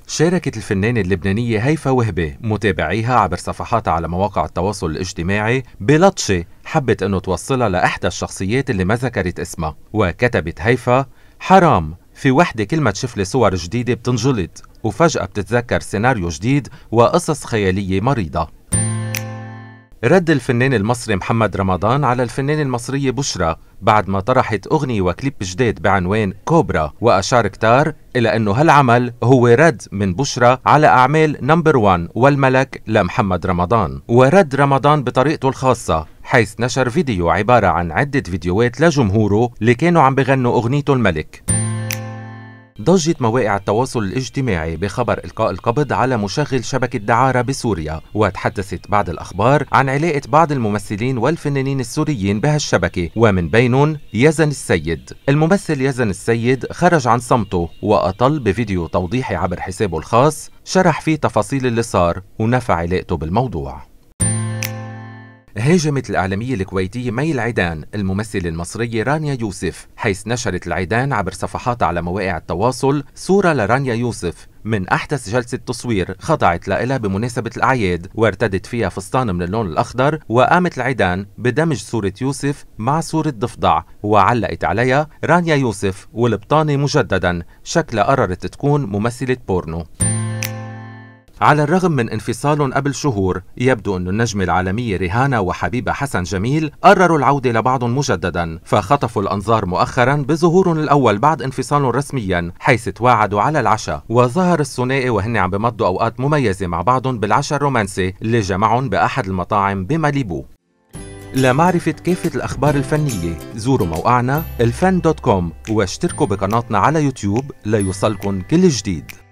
شاركت الفنانة اللبنانية هيفا وهبي متابعيها عبر صفحاتها على مواقع التواصل الاجتماعي بلطشة حبت انه توصلها لإحدى الشخصيات اللي ما ذكرت اسمها، وكتبت هيفا: حرام في وحدة كل ما تشوف لي صور جديدة بتنجلط وفجأة بتتذكر سيناريو جديد وقصص خيالية مريضة. رد الفنان المصري محمد رمضان على الفنانة المصرية بشرى بعد ما طرحت أغنية وكليب جديد بعنوان كوبرا، وأشار كتار إلى أنه هالعمل هو رد من بشرى على أعمال نمبر 1 والملك لمحمد رمضان. ورد رمضان بطريقته الخاصة حيث نشر فيديو عبارة عن عدة فيديوهات لجمهوره اللي كانوا عم بغنوا أغنيته الملك. ضجت مواقع التواصل الاجتماعي بخبر إلقاء القبض على مشغل شبكة دعارة بسوريا، وتحدثت بعض الأخبار عن علاقة بعض الممثلين والفنانين السوريين بهالشبكة، ومن بينهم يزن السيد. الممثل يزن السيد خرج عن صمته وأطل بفيديو توضيحي عبر حسابه الخاص شرح فيه تفاصيل اللي صار ونفى علاقته بالموضوع. هاجمت الإعلامية الكويتية مي العيدان الممثلة المصرية رانيا يوسف، حيث نشرت العيدان عبر صفحاتها على مواقع التواصل صورة لرانيا يوسف من أحدث جلسة تصوير خضعت لها بمناسبة الأعياد، وارتدت فيها فستان من اللون الأخضر. وقامت العيدان بدمج صورة يوسف مع صورة ضفدع، وعلقت عليها رانيا يوسف والبطانة مجددا، شكلها قررت تكون ممثلة بورنو. على الرغم من انفصالهم قبل شهور، يبدو أن النجمة العالمية ريهانا وحبيبها حسن جميل قرروا العودة لبعضهم مجددا، فخطفوا الأنظار مؤخرا بظهورهم الأول بعد انفصالهم رسميا، حيث تواعدوا على العشاء. وظهر الثنائي وهن عم بمضوا أوقات مميزة مع بعضهم بالعشاء الرومانسي اللي جمعهم بأحد المطاعم بماليبو. لمعرفة كافة الأخبار الفنية زوروا موقعنا الفن.com واشتركوا بقناتنا على يوتيوب ليوصلكن كل جديد.